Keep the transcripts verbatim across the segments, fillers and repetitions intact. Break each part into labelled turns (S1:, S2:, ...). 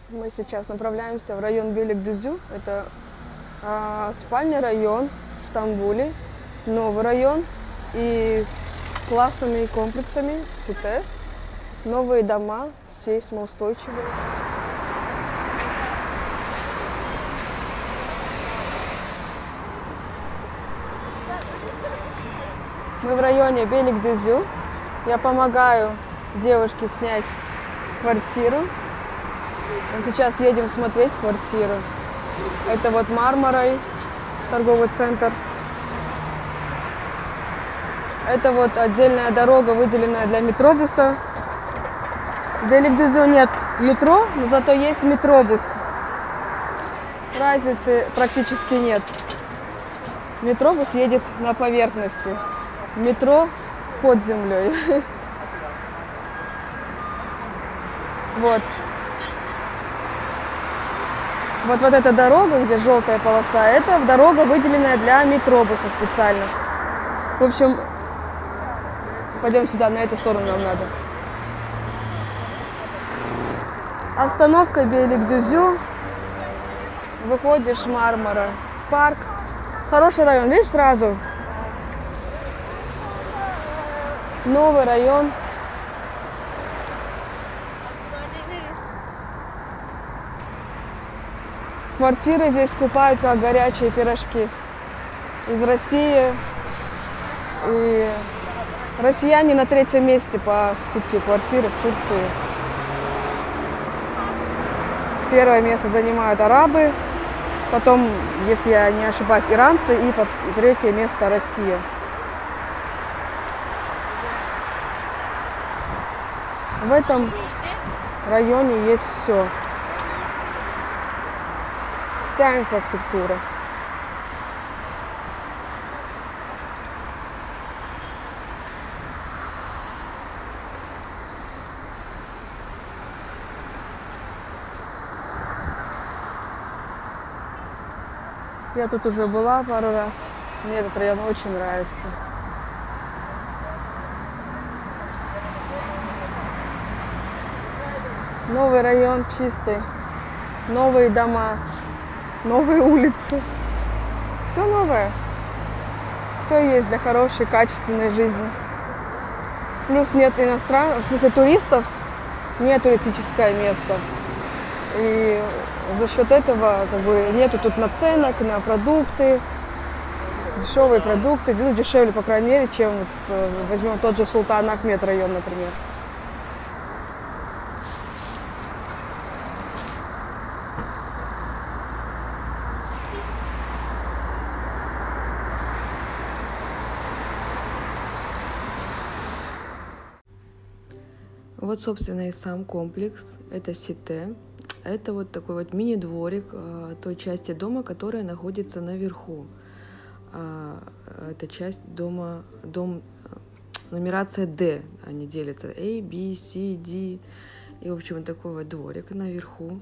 S1: Мы сейчас направляемся в район Бейликдюзю. Это а, спальный район в Стамбуле, новый район и с классными комплексами в Сите. Новые дома, сейсмоустойчивые. Мы в районе Бейликдюзю. Я помогаю девушке снять квартиру. Мы сейчас едем смотреть квартиру. Это вот Мармарай, торговый центр. Это вот отдельная дорога, выделенная для метробуса. В Бейликдюзю нет метро, но зато есть метробус. Разницы практически нет. Метробус едет на поверхности. Метро под землей. Вот. Вот, вот эта дорога, где желтая полоса, это дорога, выделенная для метробуса специально. В общем, пойдем сюда, на эту сторону нам надо. Остановка Бейликдюзю. Выходишь, Мармара, парк. Хороший район, видишь, сразу. Новый район. Квартиры здесь скупают как горячие пирожки из России. И россияне на третьем месте по скупке квартиры в Турции. Первое место занимают арабы, потом, если я не ошибаюсь, иранцы, и третье место Россия. В этом районе есть все. Вся инфраструктура. Я тут уже была пару раз. Мне этот район очень нравится. Новый район чистый, новые дома, новые улицы. Все новое. Все есть для хорошей, качественной жизни. Плюс нет иностранцев, в смысле туристов, не туристическое место. И за счет этого как бы нету тут наценок на продукты, дешевые продукты, ну, дешевле, по крайней мере, чем возьмем тот же Султан Ахмед район, например. Вот, собственно, и сам комплекс. Это Сите. Это вот такой вот мини-дворик э, той части дома, которая находится наверху. А, это часть дома, дом, нумерация D, они делятся A, B, C, D. И, в общем, вот такой вот дворик наверху.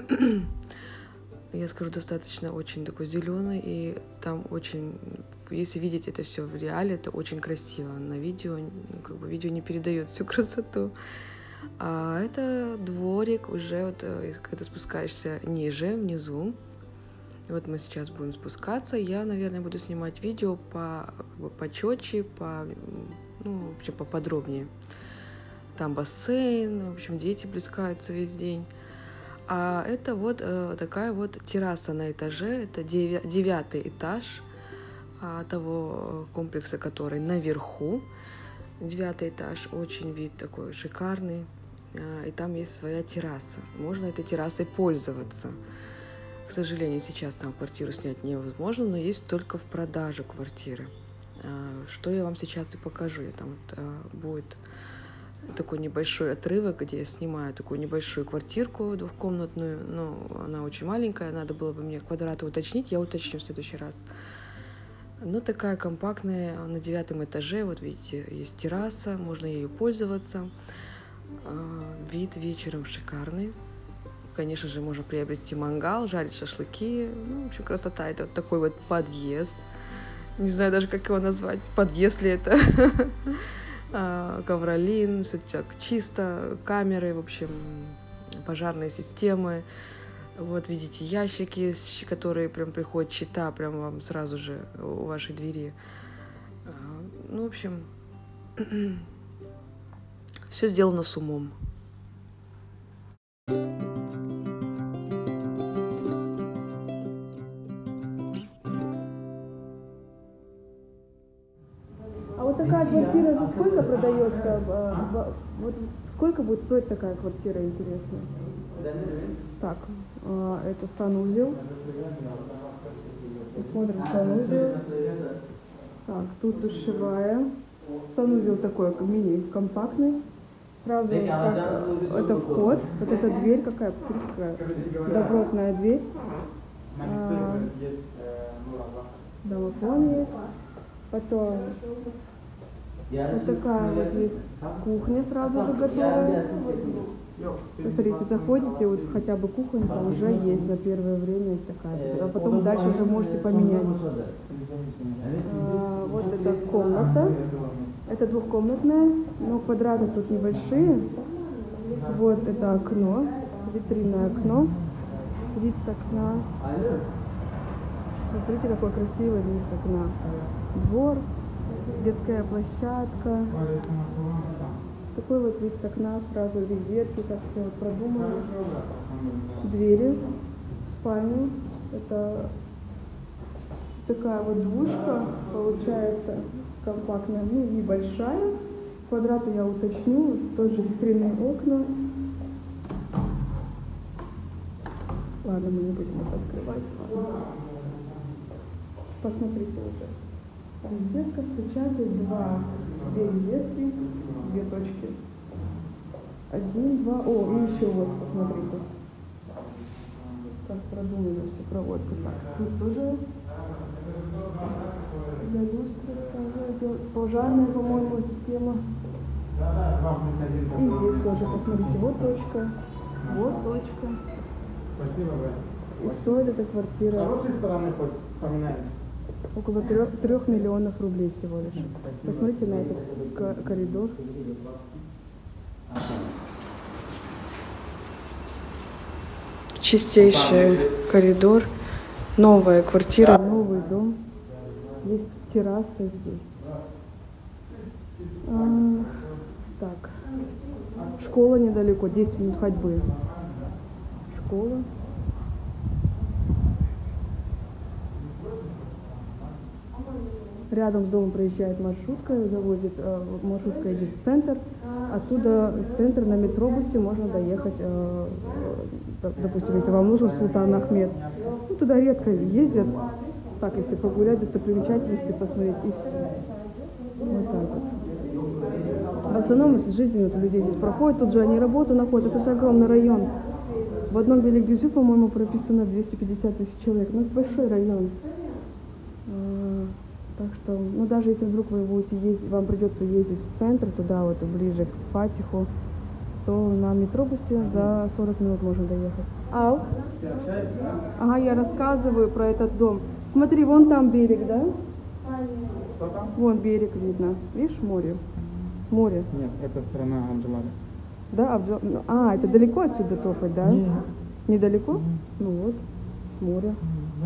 S1: Я скажу, достаточно очень такой зеленый, и там очень, если видеть это все в реале, это очень красиво. На видео, как бы видео не передает всю красоту. А это дворик уже, вот, когда спускаешься ниже, внизу. Вот мы сейчас будем спускаться. Я, наверное, буду снимать видео по, как бы, почетче, по, ну, в общем, поподробнее. Там бассейн, в общем, дети плескаются весь день. А это вот э, такая вот терраса на этаже. Это девятый этаж а, того комплекса, который наверху. Девятый этаж, очень вид такой шикарный. А, и там есть своя терраса. Можно этой террасой пользоваться. К сожалению, сейчас там квартиру снять невозможно, но есть только в продаже квартиры. А, что я вам сейчас и покажу. Я там вот, а, будет такой небольшой отрывок, где я снимаю такую небольшую квартирку двухкомнатную, но она очень маленькая, надо было бы мне квадраты уточнить, я уточню в следующий раз. Ну, такая компактная, на девятом этаже, вот видите, есть терраса, можно ею пользоваться. Вид вечером шикарный. Конечно же, можно приобрести мангал, жарить шашлыки. Ну, в общем, красота. Это вот такой вот подъезд. Не знаю даже, как его назвать. Подъезд ли это? Ковролин, все так чисто, камеры, в общем, пожарные системы. Вот видите ящики, которые прям приходят, счета прям вам сразу же у вашей двери. Ну, в общем, все сделано с умом.
S2: А вот такая квартира за сколько продается? Вот сколько будет стоить такая квартира, интересно? Так, это санузел. Посмотрим санузел. Так, тут душевая. Санузел такой мини-компактный. Сразу как, это вход. Вот эта дверь какая, какая добротная дверь. А, домофон есть. Потом вот такая вот есть кухня сразу же готовая. Смотрите, заходите, вот хотя бы кухонька уже есть на первое время такая. А потом дальше уже можете поменять. А, вот эта комната. Это двухкомнатная, но квадраты тут небольшие. Вот это окно, витринное окно. Вид с окна. Посмотрите, какой красивый вид с окна. Двор, детская площадка. Такой вот вид с окна, сразу визитки, как все вот продумано. Двери в спальню. Это такая вот двушка, получается, компактная, ну, небольшая. Квадраты я уточню, тоже витринные окна. Ладно, мы не будем это открывать. Ладно. Посмотрите уже. Розетка включает два, две розетки, две точки. Один, два, о, и еще вот, посмотрите. Как продумана все проводка. Так, тут тоже для люстры, пожарная, по-моему, система. И здесь тоже, посмотрите, вот точка, вот точка.
S3: Спасибо, брат.
S2: И стоит эта квартира.
S3: С хорошей стороны хоть вспоминаем.
S2: Около трех, трех миллионов рублей всего лишь. Посмотрите на этот коридор.
S1: Чистейший коридор, новая квартира.
S2: Новый дом. Есть терраса здесь. А, так. Школа недалеко, десять минут ходьбы. Школа. Рядом с домом проезжает маршрутка, завозит, маршрутка едет в центр. Оттуда в центр на метробусе можно доехать, допустим, если вам нужен Султан Ахмед. Ну, туда редко ездят, так, если погулять, достопримечательности посмотреть, и все. Вот так вот. В основном, если жизнь вот, людей здесь проходит, тут же они работу находят, это же огромный район. В одном Белик-Дюзю, по-моему, прописано двести пятьдесят тысяч человек, ну, это большой район. Так что, ну даже если вдруг вы будете ездить, вам придется ездить в центр, туда вот ближе к Фатиху, то на метробусе за сорок минут можно доехать. Ау? Ага, я рассказываю про этот дом. Смотри, вон там берег, да? Вон берег видно. Видишь, море? Море.
S3: Нет, это страна Абджалада.
S2: Да, Абджал... А, это далеко отсюда топать, да?
S3: Нет.
S2: Недалеко? Ну вот, море.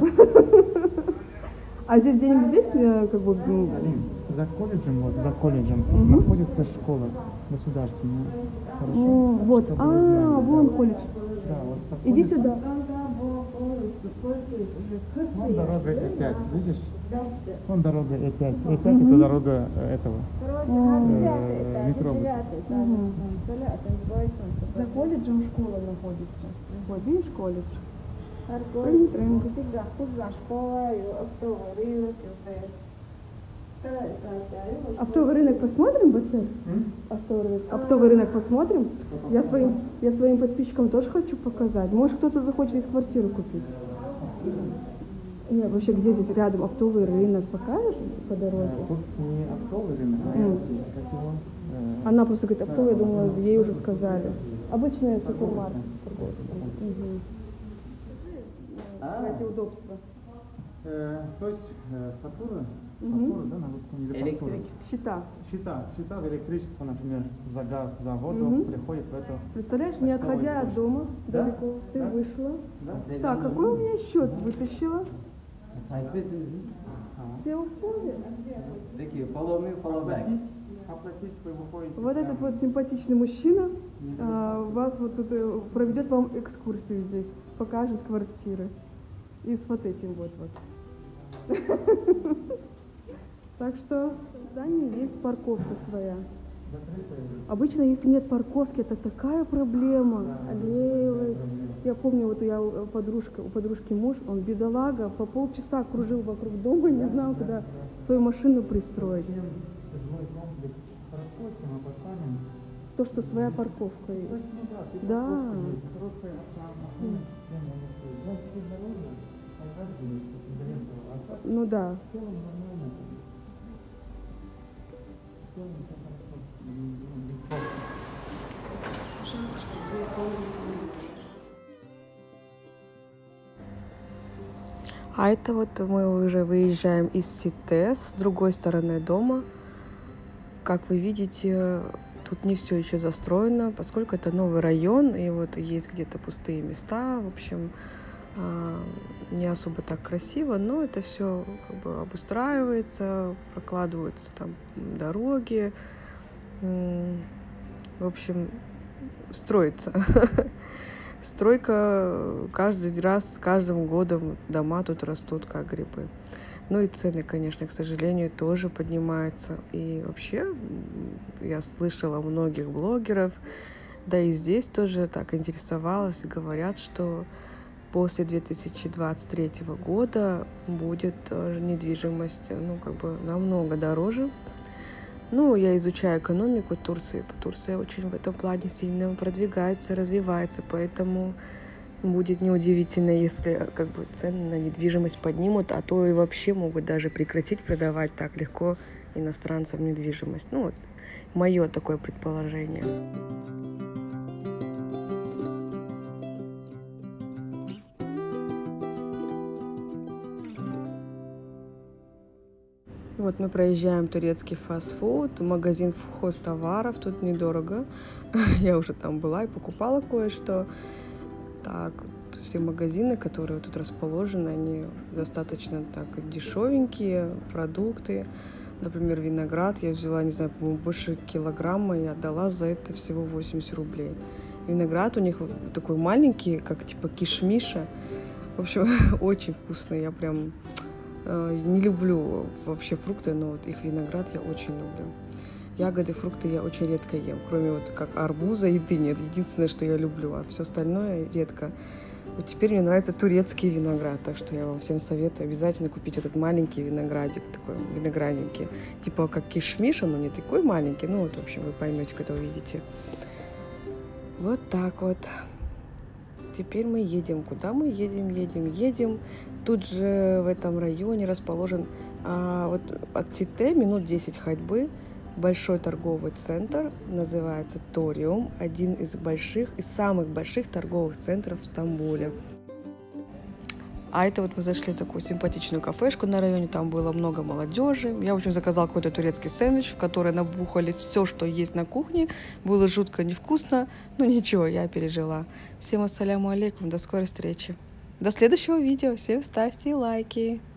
S2: А здесь где-нибудь здесь, как бы...
S3: За колледжем, вот, за колледжем
S2: Угу.
S3: находится школа государственная. Хорошо?
S2: О, вот,
S3: Чтобы
S2: а,
S3: вы знали,
S2: вон
S3: да.
S2: колледж.
S3: Да, вот за
S2: Иди
S3: колледжем.
S2: сюда.
S3: Вон дорога Э пять, видишь? Вон дорога Э пять. Э пять это дорога э, этого э, метробуса.
S2: Угу. За колледжем школа находится. Вот, видишь колледж? Рынок, рынок. Оптовый рынок посмотрим, Бацер? Оптовый рынок. Оптовый рынок посмотрим? Я своим, я своим подписчикам тоже хочу показать. Может, кто-то захочет из квартиры купить? Нет, вообще, где здесь рядом оптовый рынок? Покажешь по дороге?
S3: Тут не оптовый рынок, а
S2: М.
S3: здесь, как его, э,
S2: Она просто говорит, оптовый, я думала, ей уже сказали. Обычный супермаркет. Угу. Ради удобства.
S3: Э, то есть э, фактура,
S2: Мгм.
S3: фактура, да, на русском языке фактура.
S4: Электрик.
S2: Счета.
S3: Счета, счета за электричество, например, за газ, за воду
S2: Мгм.
S3: приходит в это.
S2: Представляешь, не
S3: Почтовую
S2: отходя от
S3: почту.
S2: дома
S3: Да?
S2: далеко, ты
S3: Да?
S2: вышла.
S3: Да?
S2: Так, какой у меня счет вытащила?
S3: А.
S2: Все условия.
S4: देखिए, follow me, follow back.
S3: Оплатить, оплатить, вы выходите.
S2: Вот
S3: прямо.
S2: этот вот симпатичный мужчина а, вас вот тут э, проведет вам экскурсию здесь, покажет квартиры. И с вот этим вот вот. Так что в здании есть парковка своя. Обычно, если нет парковки, это такая проблема. Аллеевой. Я помню, вот я у подружка, у подружки муж, он бедолага, по полчаса кружил вокруг дома, не знал, куда свою машину пристроить.
S3: Жилой комплекс хорошо, чем мы поставим.
S2: То, что своя парковка
S3: То
S2: есть.
S3: есть, ну да, ты
S2: Да.
S3: парковка есть, хорошая охрана, система, не стоит. Да, все дорога, а как будет, до этого, а так
S2: Ну да.
S3: в целом нормально. В целом все хорошо. М, ну, легко.
S1: А это вот мы уже выезжаем из Сите, с другой стороны дома. Как вы видите, тут не все еще застроено, поскольку это новый район, и вот есть где-то пустые места. В общем, а, не особо так красиво, но это все как бы обустраивается, прокладываются там дороги. М, В общем, строится. Стройка каждый раз, с каждым годом дома тут растут, как грибы. Ну и цены, конечно, к сожалению, тоже поднимаются. И вообще, м, я слышала многих блогеров, да и здесь тоже так интересовалась, и говорят, что после две тысячи двадцать третьего года будет э, недвижимость, ну, как бы намного дороже. Ну, я изучаю экономику Турции. Турция очень в этом плане сильно продвигается, развивается, поэтому будет неудивительно, если как бы цены на недвижимость поднимут, а то и вообще могут даже прекратить продавать так легко иностранцам недвижимость. Ну, вот мое такое предположение. Вот мы проезжаем турецкий фастфуд, магазин хозтоваров, тут недорого. Я уже там была и покупала кое-что. Так, вот все магазины, которые тут расположены, они достаточно так дешевенькие, продукты. Например, виноград я взяла, не знаю, по-моему, больше килограмма, и отдала за это всего восемьдесят рублей. Виноград у них вот такой маленький, как типа кишмиша. В общем, очень вкусный, я прям... Не люблю вообще фрукты, но вот их виноград я очень люблю. Ягоды, фрукты я очень редко ем, кроме вот как арбуза и дыни. Это единственное, что я люблю, а все остальное редко. Вот теперь мне нравится турецкий виноград, так что я вам всем советую обязательно купить этот маленький виноградик, такой виноградненький. Типа как кишмиш, но не такой маленький, ну вот, в общем, вы поймете, когда увидите. Вот так вот. Теперь мы едем. Куда мы едем? Едем, едем. Тут же в этом районе расположен а, вот от Сите минут десять ходьбы большой торговый центр, называется Ториум, один из больших, из самых больших торговых центров в Стамбуле. А это вот мы зашли в такую симпатичную кафешку на районе, там было много молодежи. Я, в общем, заказала какой-то турецкий сэндвич, в который набухали все, что есть на кухне. Было жутко невкусно, но ничего, я пережила. Всем ассаляму алейкум, до скорой встречи. До следующего видео, всем ставьте лайки.